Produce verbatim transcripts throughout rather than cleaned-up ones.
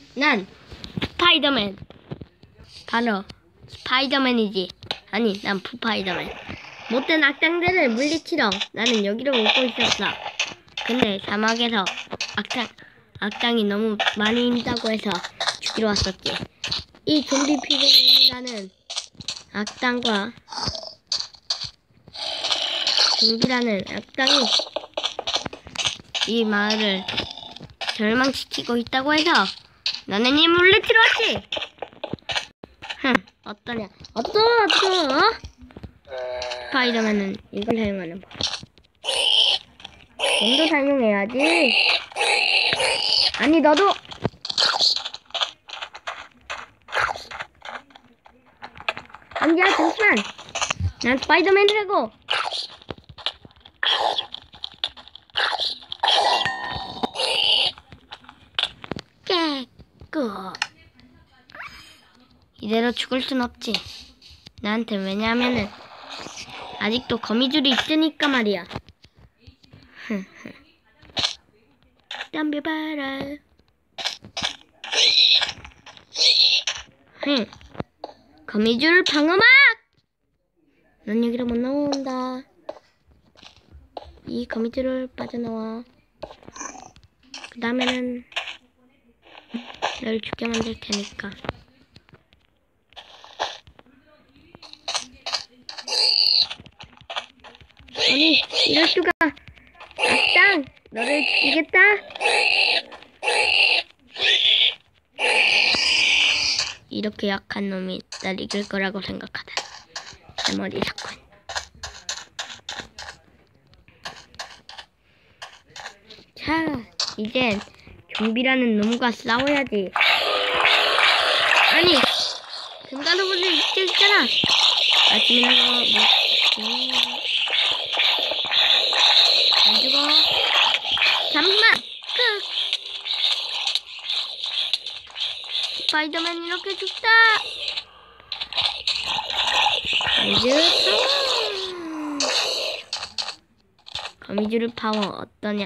난 스파이더맨. 바로 스파이더맨이지. 아니, 난 푸파이더맨. 못된 악당들을 물리치러 나는 여기로 오고 있었어. 근데 사막에서 악당, 악당이 너무 많이 있다고 해서 죽이러 왔었지. 이 좀비 피그맨이라는 악당과 좀비라는 악당이 이 마을을 절망시키고 있다고 해서 나는 이 물리치러 왔지. 흥, 어떠냐? 어떠, 어떠? 스파이더맨은 이걸 사용하는 법. 좀도 사용해야지. 아니, 너도. 아니야, 잠시만. 난 스파이더맨이라고. 깨끗. 이대로 죽을 순 없지. 나한테. 왜냐하면은 아직도 거미줄이 있으니까 말이야. 덤벼봐라. 흥. 거미줄 방어막! 넌 여기로 못 나온다. 이 거미줄을 빠져나와. 그 다음에는 널 죽게 만들 테니까. 아니, 이럴 수가. 악당, 너를 죽이겠다. 이렇게 약한 놈이 날 이길 거라고 생각하다. 내 머리 사건. 자, 이젠 좀비라는 놈과 싸워야지. 아니, 금가루를 입고 있잖아. 아침에 나가 뭐 안 죽어. 잠시만. 크. 스파이더맨 이렇게 죽다. 거미줄 파워. 거미줄 파워 어떠냐?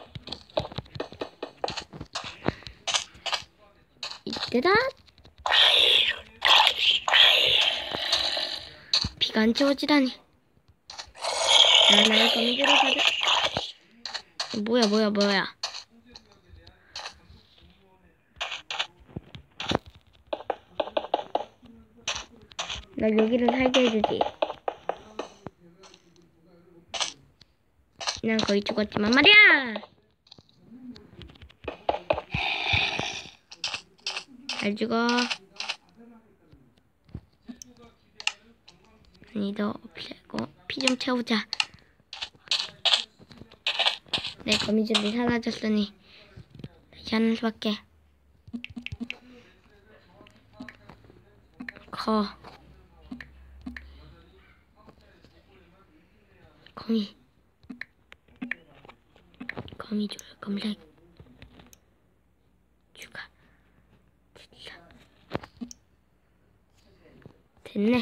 이때다. 비가 안 채워지다니. 나는 거미줄을 가져. 뭐야 뭐야 뭐야. 나 여기를 살게 해주지. 난 거의 죽었지만 말이야. 잘 죽어. 아니, 너 없애고 피 좀 채우자. 내 거미줄이 사라졌으니 다시 하는 수밖에. 거 거미 거미줄 검색 추가. 됐네.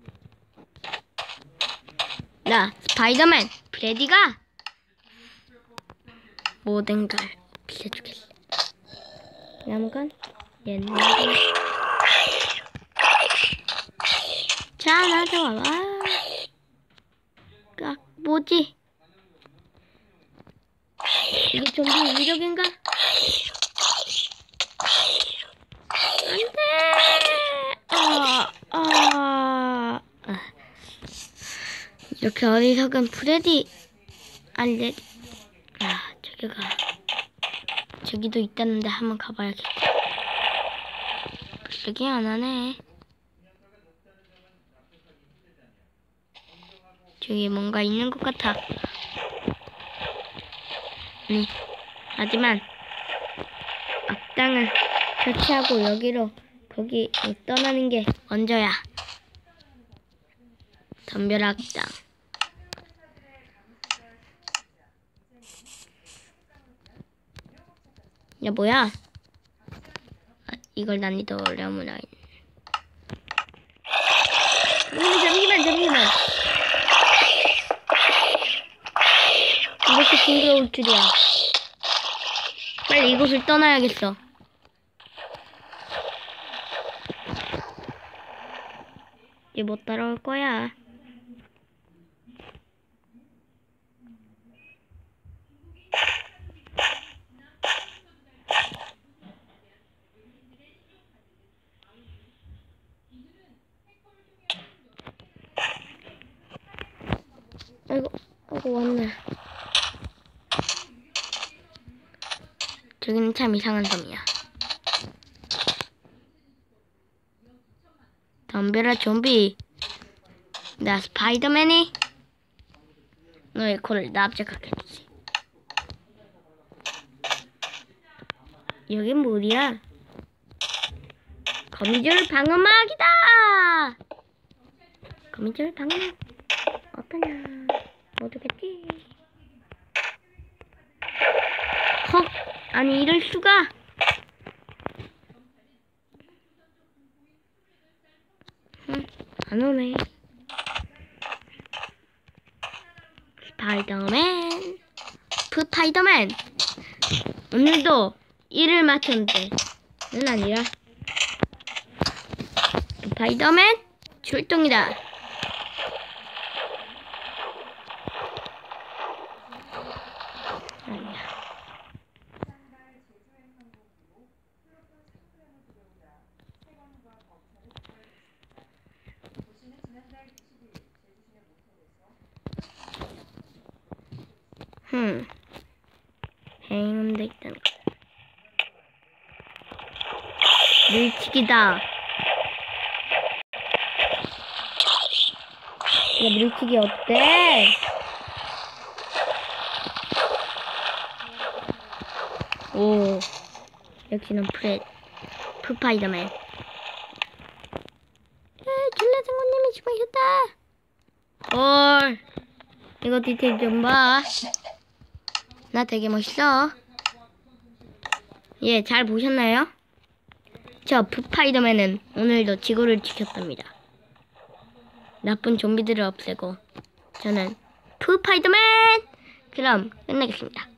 나 스파이더맨 프레디가 모든 걸 빌려주겠어. 남은 옛날에. 자, 나도 와. 아, 뭐지? 이게 좀비 위력인가? 안돼. 아, 아, 아. 이렇게 어리석은 프레디. 안돼. 아, 저기가 저기도 있다는데 한번 가봐야겠다. 쓰기 안 하네. 저기 뭔가 있는 것 같아. 네. 하지만 악당을 처치하고 여기로 거기 떠나는 게 먼저야. 덤벼라 악당. 야, 뭐야? 아, 이걸 난이도 어려움을 알. 근데 잠시만, 잠시만. 이렇게 징그러울 줄이야. 빨리 이곳을 떠나야겠어. 이제 못 따라올 거야. 아이고, 아이고 왔네. 저기는 참 이상한 섬이야. 덤벼라 좀비. 나 스파이더맨이 너의 코를 납작하겠지. 여긴 뭐야? 거미줄 방어막이다. 거미줄 방어막 어떠냐? 모르겠지. 헉, 아니 이럴 수가. 응, 안 오네. 스파이더맨, 스파이더맨. 오늘도 일을 맡았는데는 아니라 스파이더맨 출동이다. 아니야. 흠, 행운도 있다는 거. 물치기다. 야, 물치기 어때? 오, 역시는 프레, 스파이더맨. 에, 길라 장군님이 죽으셨다. 헐, 이거 디테일 좀 봐. 나 되게 멋있어. 예, 잘 보셨나요? 저 스파이더맨은 오늘도 지구를 지켰답니다. 나쁜 좀비들을 없애고 저는 스파이더맨! 그럼 끝내겠습니다.